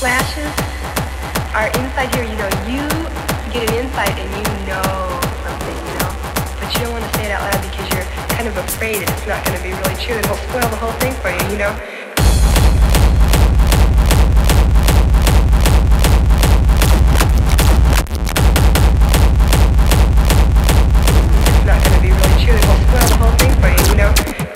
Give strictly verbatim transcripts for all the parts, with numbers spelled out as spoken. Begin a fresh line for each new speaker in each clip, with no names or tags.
Flashes are inside here, you know, you get an insight and you know something, you know, but you don't want to say it out loud because you're kind of afraid that it's not going to be really true and it'll spoil the whole thing for you, you know. It's not going to be really true, it will spoil the whole thing for you, you know.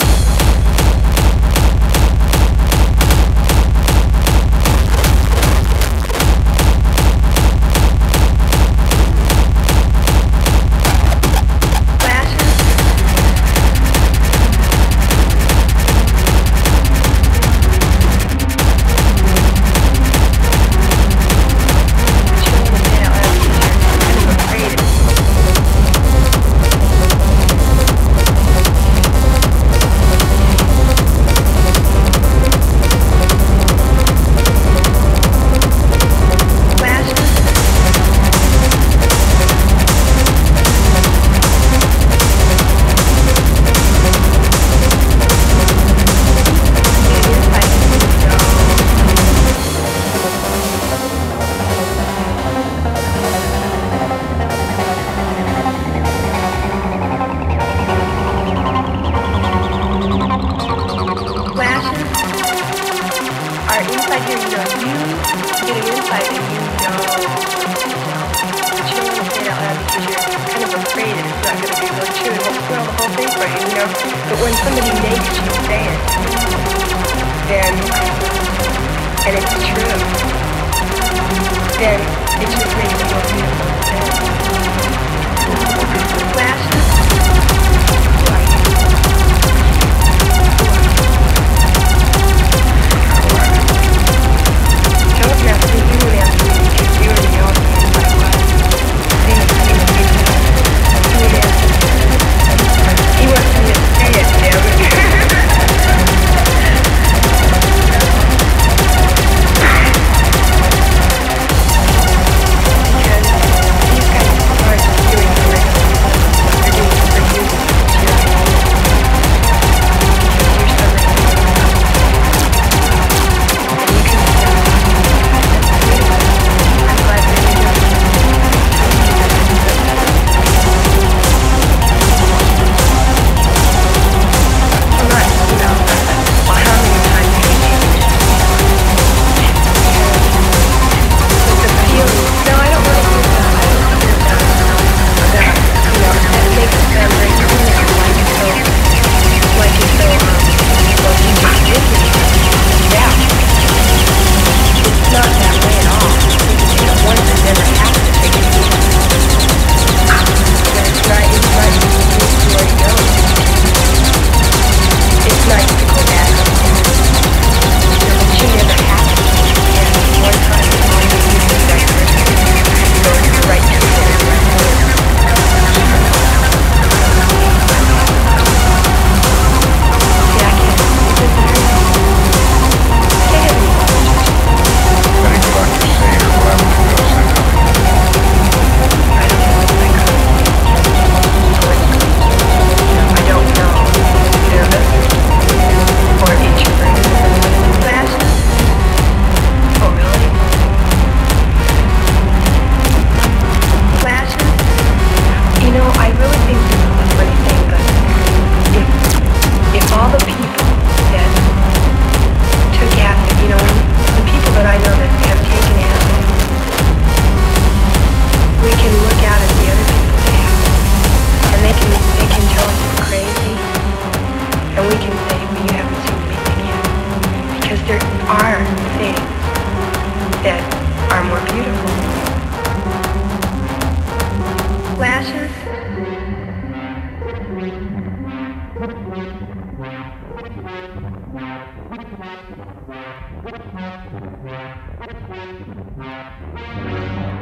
But when somebody makes you say it, then, and it's true, then it just makes it more beautiful to say. Flashes. Don't mess with you and ask me because you already know what the inside was. You would ask me. He wants me to say it, damn it. Flashes.